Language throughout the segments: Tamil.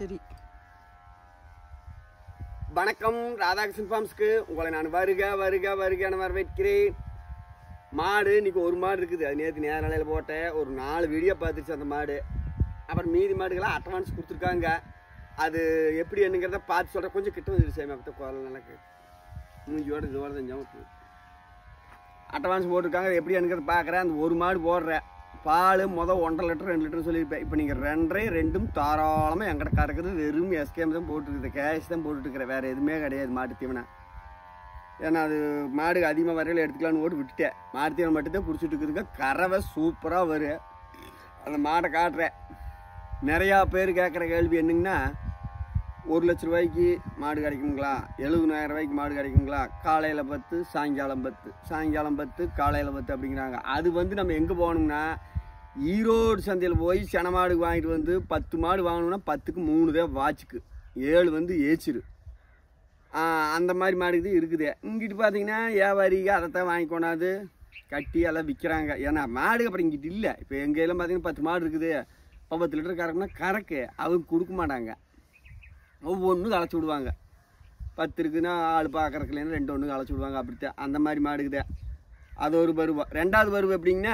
சரி. வணக்கம், ராதாகிருஷ்ணன் ஃபார்ம்ஸ்க்கு உங்களை நான் வருக வருக வருக வரவேற்கிறேன். மாடு இன்னைக்கு ஒரு மாடு இருக்குது. அது நேற்று நேர நிலையில் போட்டேன். ஒரு 4 வீடியோ பார்த்துருச்சு அந்த மாடு. அப்புறம் மீதி மாடுகளாம் அட்வான்ஸ் கொடுத்துருக்காங்க. அது எப்படி என்னங்கிறத பார்த்து சொல்கிறேன். கொஞ்சம் கிட்ட வந்துட்டு சேமி அப்போ குரல் நல்லா மூஞ்சியோட இதோட செஞ்சோம். அட்வான்ஸ் போட்டிருக்காங்க. எப்படி என்னங்கிறத பார்க்குறேன். அந்த ஒரு மாடு போடுறேன். பால் 1.5 லிட்டர் 2 லிட்டர் சொல்லியிருப்பேன். இப்போ நீங்கள் 2.5 தாராளமாக எங்கிட்ட கறக்குது. வெறும் எஸ்கேம் தான் போட்டுருக்குது. கேஷ் தான் போட்டுருக்குறேன். வேறு எதுவுமே கிடையாது மாட்டு தீவனை. ஏன்னா அது மாடு அதிகமாக வரையில் எடுத்துக்கலான்னு போட்டு விட்டுட்டேன். மாட்டு தீவனை மட்டும்தான் குடிச்சிட்டு இருக்குதுங்க. கறவை சூப்பராக வரும். அந்த மாடை காட்டுறேன். நிறையா பேர் கேட்குற கேள்வி என்னங்கன்னா, 1 லட்ச ரூபாய்க்கு மாடு கிடைக்குங்களா, 70,000 ரூபாய்க்கு மாடு கிடைக்குங்களா, காலையில் 10 சாயங்காலம் 10 சாயங்காலம் 10 காலையில் 10 அப்படிங்கிறாங்க. அது வந்து நம்ம எங்கே போகணும்னா, ஈரோடு சந்தையில் போய் சென மாடு வாங்கிட்டு வந்து 10 மாடு வாங்கணும்னா 10க்கு 3 தான் வாட்சுக்கு, 7 வந்து ஏச்சிரு. அந்த மாதிரி மாடுக்கு இருக்குது. இங்கிட்டு பார்த்தீங்கன்னா வியாபாரிங்க அதைத்தான் வாங்கி கொண்டாந்து கட்டி எல்லாம் விற்கிறாங்க. ஏன்னா மாடு அப்புறம் இங்கிட்டு இல்லை. இப்போ எங்கள் எல்லாம் பார்த்தீங்கன்னா 10 மாடு இருக்குது. 10 லிட்டர் கறக்குன்னா கறக்கு அவங்க கொடுக்க மாட்டாங்க. ஒவ்வொன்றும் களைச்சி விடுவாங்க. 10 இருக்குன்னா ஆள் பார்க்குறக்குலேருந்து 2 ஒன்று களைச்சி விடுவாங்க. அப்படித்தான் அந்த மாதிரி மாடுக்குதே. அது ஒரு பருவம். 2வது பருவம் எப்படிங்கன்னா,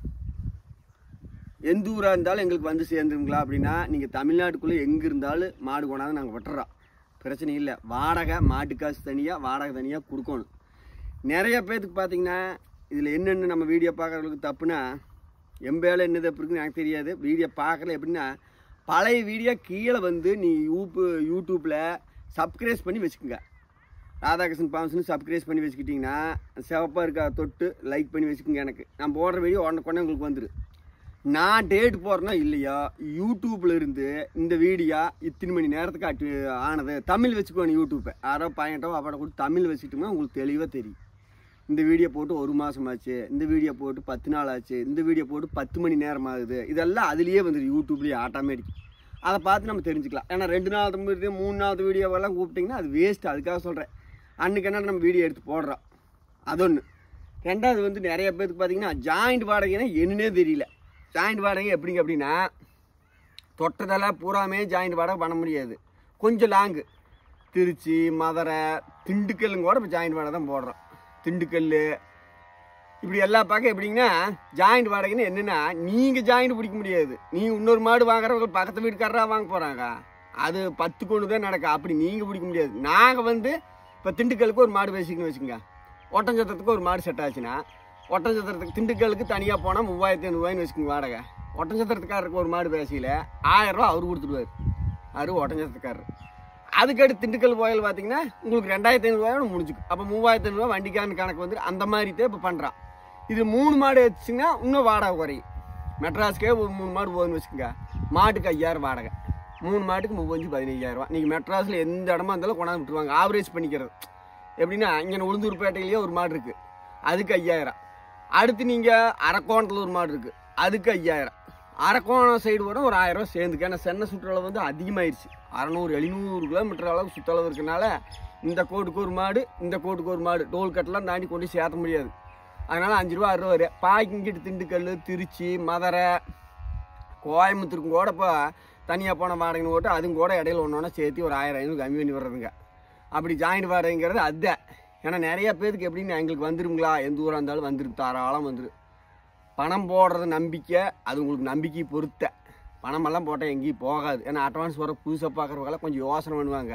எந்த ஊராக இருந்தாலும் எங்களுக்கு வந்து சேர்ந்துருங்களா அப்படின்னா, நீங்கள் தமிழ்நாட்டுக்குள்ளே எங்கே இருந்தாலும் மாடு கொண்டாந்து நாங்கள் வெட்டுறோம். பிரச்சனை இல்லை. வாடகை மாட்டு காசு தனியாக, வாடகை தனியாக கொடுக்கணும். நிறைய பேர்த்துக்கு பார்த்தீங்கன்னா இதில் என்னென்ன நம்ம வீடியோ பார்க்குறவங்களுக்கு தப்புனா, எம்பேல என்ன தப்பு இருக்குன்னு எனக்கு தெரியாது. வீடியோ பார்க்கல எப்படின்னா, பழைய வீடியோ கீழே வந்து நீ யூடியூப்பில் சப்ஸ்கிரைப் பண்ணி வச்சுக்கோங்க. ராதாகிருஷ்ணன் ஃபார்ம்ஸ்னு சப்ஸ்கிரைப் பண்ணி வச்சுக்கிட்டிங்கன்னா சிவப்பாக இருக்கா தொட்டு லைக் பண்ணி வச்சுக்கோங்க. எனக்கு நான் போடுற வீடியோ உடனே உங்களுக்கு வந்துடும். நான் டேட் போடுறேன்னா இல்லையா, யூடியூப்பில் இருந்து இந்த வீடியோ இத்தனை மணி நேரத்துக்கு ஆனது தமிழ் வச்சுக்கோணும். யூடியூப்பை யாரோ பையன்ட்டோ அப்பாட கூட தமிழ் வச்சுக்கிட்டோம்னா உங்களுக்கு தெளிவாக தெரியும். இந்த வீடியோ போட்டு 1 மாதம் ஆச்சு, இந்த வீடியோ போட்டு 10 நாள் ஆச்சு, இந்த வீடியோ போட்டு 10 மணி நேரம் ஆகுது. இதெல்லாம் அதுலேயே வந்துடும், யூடியூப்லேயே ஆட்டோமேட்டிக். அதை பார்த்து நம்ம தெரிஞ்சுக்கலாம். ஏன்னா 2 நாள் 3 வீடியோவெல்லாம் கூப்பிட்டிங்கன்னா அது வேஸ்ட்டு. அதுக்காக சொல்கிறேன். அன்றைக்கி என்ன நம்ம வீடியோ எடுத்து போடுறோம். அது ஒன்று. 2வது வந்து நிறைய பேருக்கு பார்த்தீங்கன்னா ஜாயிண்ட் வாடகைன்னா என்னன்னே தெரியல. ஜாயிண்ட் வாடகை எப்படிங்க அப்படின்னா, தொட்டதெல்லாம் பூராமே ஜாயிண்ட் வாடகை பண்ண முடியாது. கொஞ்சம் லாங்கு, திருச்சி, மதுரை, திண்டுக்கல்லும் கூட இப்போ ஜாயிண்ட் வாடகை தான் போடுறோம். திண்டுக்கல் இப்படி எல்லா பக்கம் எப்படிங்கன்னா ஜாயிண்ட் வாடகைன்னு என்னென்னா, நீங்கள் ஜாயிண்ட் பிடிக்க முடியாது. நீங்கள் இன்னொரு மாடு வாங்குறவங்க பக்கத்து வீட்டுக்காரராக வாங்க போகிறாங்க. அது 10 கொண்டு தான் நடக்கும். அப்படி நீங்கள் பிடிக்க முடியாது. நாங்கள் வந்து இப்போ திண்டுக்கலுக்கு ஒரு மாடு பேசிக்கணும்னு வச்சுக்கோங்க. ஒட்டஞ்சத்திரத்துக்கு ஒரு மாடு செட் ஆச்சுன்னா, ஒட்டஞ்சத்திரத்துக்கு திண்டுக்கலுக்கு தனியாக போனால் 3,500 ரூபாய்ன்னு வச்சுக்கோங்க வாடகை. ஒட்டஞ்சத்திரத்துக்காரருக்கு ஒரு மாடு பேசியில் 1000 ரூபா அவர் கொடுத்துடுவார். அது ஒட்டஞ்சத்திரத்துக்காரர். அதுக்கடுத்து திண்டுக்கல் போயில் பார்த்தீங்கன்னா உங்களுக்கு 2,500 ரூபாயோட முடிஞ்சுக்கும். அப்போ 3,500 ரூபா வண்டிக்கான கணக்கு வந்து அந்த மாதிரி தான் இப்போ பண்ணுறான். இது 3 மாடு வச்சுங்கன்னா இன்னும் வாடகை குறையும். மெட்ராஸ்க்கே ஒரு 3 மாடு போகுதுன்னு வச்சுக்கோங்க. மாட்டுக்கு 5,000 வாடகை. 3 மாட்டுக்கு 15,000 ரூபா. நீங்கள் மெட்ராஸில் எந்த இடமா இருந்தாலும் கொண்டாந்து விட்டுருவாங்க. ஆவரேஜ் பண்ணிக்கிறது எப்படின்னா, இங்கே உளுந்தூர்பேட்டையிலேயே ஒரு மாடு இருக்குது, அதுக்கு 5,000. அடுத்து நீங்கள் அரக்கோணத்தில் ஒரு மாடு இருக்குது, அதுக்கு 5,000. அரக்கோணம் சைடு கூட ஒரு 1,000 ரூபா சேர்ந்துக்கு. ஏன்னா சென்னை சுற்றளவு வந்து அதிகமாகிடுச்சு. 600-700 கிலோமீட்டர் அளவுக்கு சுற்றளவு இருக்கனால இந்த கோட்டுக்கு ஒரு மாடு, இந்த கோட்டுக்கு ஒரு மாடு, டோல் கட்டெலாம் தாண்டி கொண்டு சேர்த்த முடியாது. அதனால் 5 ரூபா 6 ரூபா வரும். பாக்கிங்கிட்டு திண்டுக்கல், திருச்சி, மதுரை, கோயம்புத்தூருக்கும் கூட இப்போ தனியாக போன வாடகைன்னு போட்டு அதுவும் கூட இடையில ஒன்றா சேர்த்து ஒரு 1000-500 கம்மி பண்ணி வர்றதுங்க. அப்படி ஜாயிண்ட் வாடகைங்கிறது அதுதான். ஏன்னா நிறைய பேருக்கு எப்படின்னு எங்களுக்கு வந்துடுங்களா, எந்த ஊராக இருந்தாலும் வந்துடும், தாராளம் வந்துடும். பணம் போடுறது நம்பிக்கை, அது உங்களுக்கு நம்பிக்கை பொறுத்த. பணமெல்லாம் போட்டால் எங்கேயும் போகாது. ஏன்னா அட்வான்ஸ் வர புதுசாக பார்க்குறவங்களாம் கொஞ்சம் யோசனை பண்ணுவாங்க.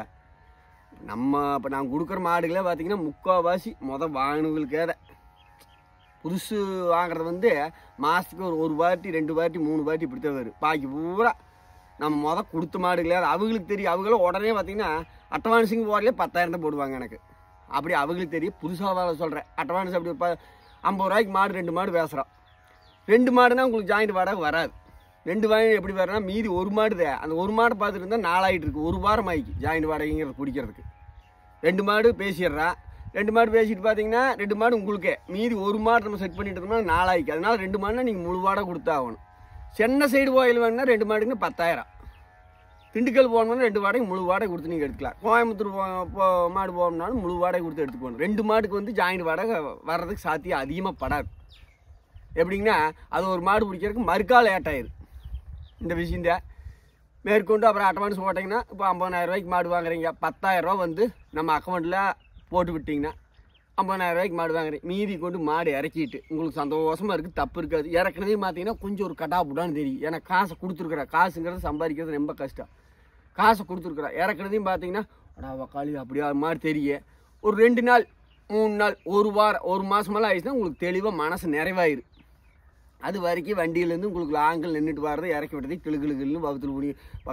இப்போ நாங்கள் கொடுக்குற மாடுகளே பார்த்தீங்கன்னா முக்கால்வாசி வாங்கினவங்களுக்கே தான். புதுசு வாங்குறது வந்து மாதத்துக்கு ஒரு வாட்டி 2 வாட்டி 3 வாட்டி இப்படி தான் வரும். பாக்கி பூரா நம்ம கொடுத்த மாடுகளே அவங்களுக்கு தெரியும். அவங்களும் உடனே பார்த்தீங்கன்னா அட்வான்ஸுங்க போடலே 10,000 தான் போடுவாங்க எனக்கு. அப்படி அவங்களுக்கு தெரியும். புதுசாக சொல்கிறேன். அட்வான்ஸ் அப்படி 50 ரூபாய்க்கு மாடு 2 மாடு பேசுகிறோம். 2 மாடுனா உங்களுக்கு ஜாயிண்ட் வாடகை வராது. 2 வாடகை எப்படி வரனா, மீதி ஒரு மாடு தான். அந்த ஒரு மாடு பார்த்துட்டு இருந்தால் 4 ஆகிட்டு இருக்கு. 1 வாரம் ஆகிக்கு ஜாயிண்ட் வாடகைங்கிறது பிடிக்கிறதுக்கு. 2 மாடு பேசிடுறா. 2 மாடு பேசிட்டு பார்த்தீங்கன்னா 2 மாடு உங்களுக்கே. மீதி ஒரு மாடு நம்ம செட் பண்ணிட்டு இருந்தோம்னா 4 ஆகிக்கு. அதனால 2 மாடுனா நீங்கள் முழு வாடகை கொடுத்தாகணும். சென்னை சைடு கோயில் வேணுன்னா 2 மாடுக்குன்னு 10,000. திண்டுக்கல் போகணும்னா 2 வாடகை முழு வாடகை கொடுத்து நீங்கள் எடுத்துக்கலாம். கோயம்புத்தூர் மாடு போகணும்னாலும் முழு வாடகை கொடுத்து எடுத்துக்கணும். 2 மாடுக்கு வந்து ஜாயிண்ட் வாடகை வர்றதுக்கு சாத்தியம் அதிகமாக படாது. எப்படிங்கன்னா அது ஒரு மாடு பிடிக்கிறதுக்கு மறுக்கால் லேட்டாயிரு. இந்த விஷயந்தான் மேற்கொண்டு அப்புறம் அட்வான்ஸ் போட்டிங்கன்னா இப்போ 50,000 ரூபாய்க்கு மாடு வாங்குறீங்க, 10,000 ரூபா வந்து நம்ம அக்கௌண்ட்டில் போட்டு விட்டிங்கன்னா 50,000 ரூபாய்க்கு மாடு வாங்குறீங்க. மீதி கொண்டு மாடு இறக்கிட்டு உங்களுக்கு சந்தோஷமாக இருக்குது, தப்பு இருக்காது. இறக்குனதே பார்த்தீங்கன்னா கொஞ்சம் ஒரு கட்டாப்புடான்னு தெரியும். ஏன்னா காசை கொடுத்துருக்குறேன், காசுங்கிறது சம்பாதிக்கிறது ரொம்ப கஷ்டம். காசை கொடுத்துருக்குறேன், இறக்குனதையும் பார்த்தீங்கன்னா அடா வக்காளி அப்படியா மாதிரி தெரியும். ஒரு 2 நாள் 3 நாள் 1 வாரம் 1 மாதமெல்லாம் ஆயிடுச்சுன்னா உங்களுக்கு தெளிவாக மனசு நிறைவாயிரு. அது வரைக்கும் வண்டியிலேருந்து உங்களுக்கு லாங்கில் நின்றுட்டு வர்றது, இறக்கி விட்டது கிளுகிளுன்னு வகுத்துல முடி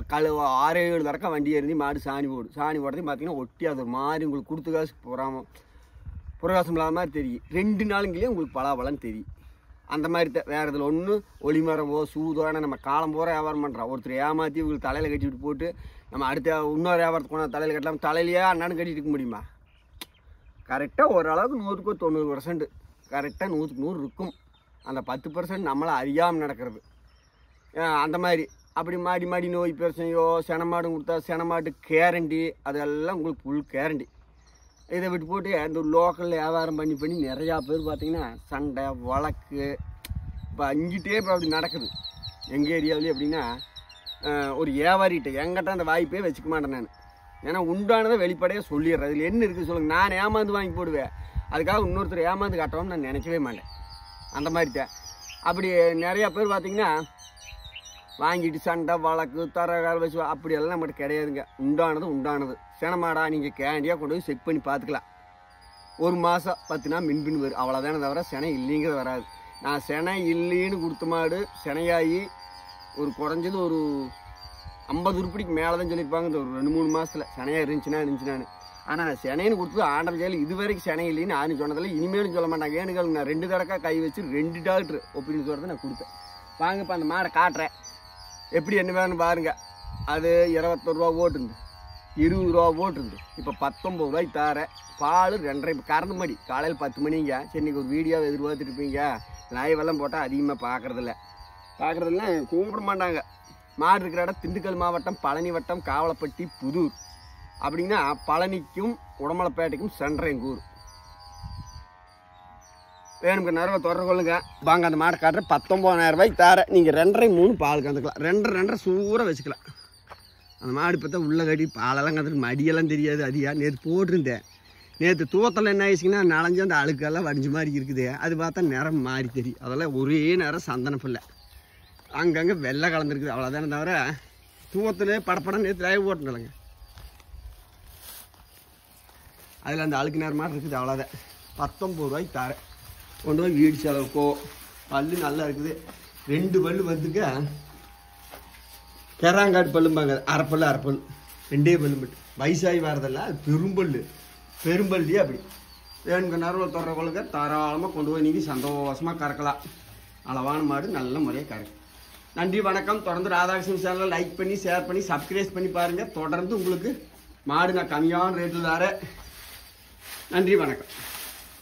6-7 தரக்கா வண்டி ஏறி மாடு சாணி போடுறதையும் பார்த்தீங்கன்னா ஒட்டி அது மாதிரி உங்களுக்கு கொடுத்து காசு புறகாசம் இல்லாத மாதிரி தெரியும். 2 நாளுங்களே உங்களுக்கு பலாபலன்னு தெரியும். அந்த மாதிரி தான். வேறு இதில் ஒன்றும் ஒளிமரமோ சூதோன நம்ம காலம் போகிற வியாபாரம் பண்ணுறோம். ஒருத்தர் ஏமாற்றி உங்களுக்கு தலையில் கட்டி விட்டு போட்டு நம்ம அடுத்த இன்னொரு வியாபாரத்துக்கு போனால் தலையில் கட்டலாம். தலையிலேயே அண்ணான்னு கட்டிட்டு இருக்க முடியுமா? கரெக்டாக ஓரளவுக்கு 100க்கு 90% கரெக்டாக 100க்கு 100 இருக்கும். அந்த 10% நம்மளை அறியாமல் நடக்கிறது. அந்த மாதிரி அப்படி மாடி நோய் பிரச்சனையோ செனமாடு கொடுத்தா செனமாட்டு கேரண்டி அதெல்லாம் உங்களுக்கு ஃபுல் கேரண்டி. இதை விட்டு போட்டு அந்த லோக்கலில் வியாபாரம் பண்ணி நிறையா பேர் பார்த்திங்கன்னா சண்டை வழக்கு இப்போ அங்கிட்டே இப்போ அப்படி நடக்குது எங்கள் ஏரியாவிலேயே. எப்படின்னா ஒரு வியாபாரிகிட்ட எங்கிட்ட அந்த வாய்ப்பே வச்சுக்க மாட்டேன் நான். ஏன்னா உண்டானதை வெளிப்படையாக சொல்லிடுறேன். அதில் என்ன இருக்குது சொல்லுங்கள். நான் ஏமாந்து வாங்கி போடுவேன், அதுக்காக இன்னொருத்தர் ஏமாந்து காட்டுவோம்னு நான் நினைக்கவே மாட்டேன். அந்த மாதிரி தான். அப்படி நிறையா பேர் பார்த்திங்கன்னா வாங்கிட்டு சண்டை வழக்கு தரகால் வச்சு அப்படியெல்லாம் நம்மகிட்ட கிடையாதுங்க. உண்டானது செனமாடா நீங்கள் கேண்டியாக கொண்டு போய் செக் பண்ணி பார்த்துக்கலாம். 1 மாதம் 10 நாள் மின்பின் வரும், அவ்வளோதானே தவிர செனை இல்லைங்கிறது வராது. நான் செனை இல்லைன்னு கொடுத்த மாடு செனையாகி ஒரு குறைஞ்சது ஒரு 50 உருப்படிக்கு மேலே தான் சொல்லியிருப்பாங்க. இந்த ஒரு 2-3 மாதத்தில் செனையாக இருந்துச்சுனான்னு. ஆனால் நான் செனைன்னு கொடுத்தது ஆண்டவர் செயல் இது வரைக்கும் செனை இல்லைன்னு யாரும் சொன்னதில்லை, இனிமேலும் சொல்ல மாட்டாங்க. ஏன்னு நான் 2 தடக்கா கை வச்சு 2 டாக்டர் ஒப்பீனியன் சொல்கிறத நான் கொடுத்தேன். வாங்க இப்போ அந்த மாடை காட்டுறேன், எப்படி என்ன வேணும்னு பாருங்கள். அது 21 ரூபா ஓட்டுருந்து, 20 ரூபா ஓட்டுருந்து, இப்போ 19 ரூபாய்க்கு தரேன். பால் 2.5 கறந்து மடி. காலையில் 10 மணிங்க. சரி இன்றைக்கி ஒரு வீடியோவை எதிர்பார்த்துட்டு இருப்பீங்க. லைவெல்லாம் போட்டால் அதிகமாக பார்க்குறதில்ல கூப்பிட மாட்டாங்க. மாடு இருக்கிற இடம் திண்டுக்கல் மாவட்டம், பழனி வட்டம், காவலப்பட்டி, புதூர். அப்படின்னா பழனிக்கும் உடமலைப்பேட்டைக்கும் சென்ற எங்கள் ஊர். வேணுங்க நேரம் தொடர கொள்ளுங்க. வாங்க அந்த மாடை காட்டுற 19,000 ரூபாய்க்கு தரேன். நீங்கள் 2.5-3 பால் கந்துக்கலாம். 2.5 சூறாக வச்சுக்கலாம். அந்த மாடு பார்த்தா உள்ளே கட்டி பாலெல்லாம் கற்றுட்டு மடியெல்லாம் தெரியாது. அதிகா நேற்று போட்டிருந்தேன். நேற்று தூவத்தில் என்ன ஆயிடுச்சிங்கன்னா நனைஞ்சு அந்த அழுக்கெல்லாம் வடிஞ்ச மாதிரி இருக்குது. அது பார்த்தா நிறம் மாறி தெரியும். அதெல்லாம் ஒரே நேரம் சந்தன பிள்ளை அங்கங்கே வெள்ளை கலந்துருக்குது, அவ்வளோதானே தவிர தூவத்தில் படப்படம் நேற்று லைவ் ஓட்டுனலைங்க. அதில் அந்த அழுக்கு நேரம் மாதிரி இருக்குது, அவ்வளோதான். 19 ரூபாய்க்கு தரேன். கொண்டு போய் வீடு செலவுக்கோ. பல்லு நல்லா இருக்குது. 2 பல்லு வந்துங்க கெராங்காடு பல்லும்பாங்க. அரைப்பல் 2 பல்லு மட்டும். வயசாகி வரதில்ல, அது பெரும்பல்லியே அப்படி. வேணுங்க நேரம் தொடர கொள்ளுங்க. தாராளமாக கொண்டு போய் நீங்கள் சந்தோஷமாக கறக்கலாம். அளவான மாடு நல்ல முறையாக கறக்கும். நன்றி வணக்கம். தொடர்ந்து ராதாகிருஷ்ணன் சேனலை லைக் பண்ணி ஷேர் பண்ணி சப்ஸ்கிரைப் பண்ணி பாருங்கள். தொடர்ந்து உங்களுக்கு மாடு நான் கம்மியான ரேட்டில் தரேன். நன்றி வணக்கம்.